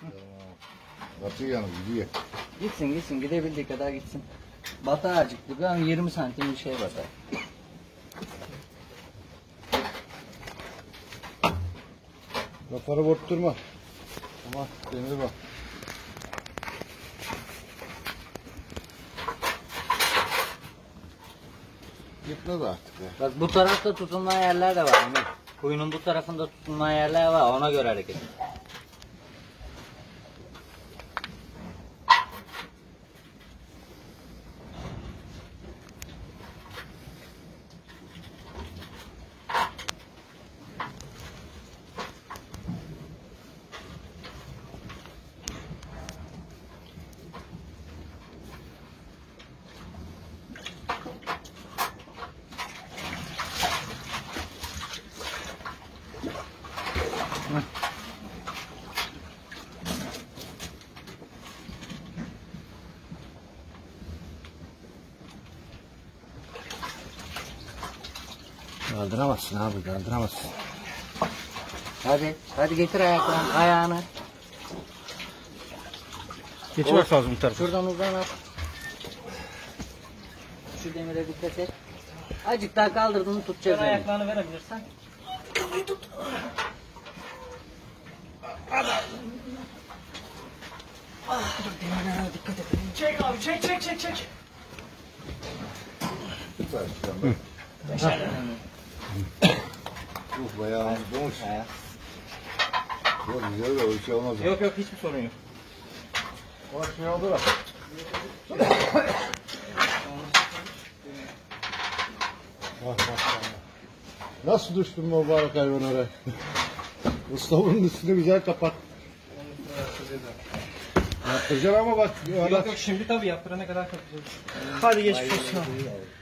Batı yanı gidiyor. Gitsin gidebildiği kadar gitsin. Batar acıklı ama 20 santim bir şey batar. Kafanı vurtturma. Ama demir bak. Gitmez artık ya. Bak bu tarafta tutunma yerler de var Emir. Kuyunun bu tarafında tutunma yerler var, ona göre hareket et. Kaldıramazsın abi, kaldıramazsın. Hadi getir ayağını. Geçmek lazım bu tarafa. Şuradan uzan at. Şu demire dikkat et. Azıcık daha kaldırdığını tutacağız. Şöyle ayaklarını verebilirsen. Demirlere dikkat et. Çek abi, çek. Süper. Bayağı olmuş. Yok güzel de o şey olmaz. Yok hiçbir sorun yok. O şey oldu da. Bak. Nasıl düştün mübarek hayvan oraya? Mustafa'nın üstünü güzel kapat. Yaptıracaksın ama bak. Yok şimdi tabii yaptırana kadar kapatacağız. Hadi geçmiş olsun.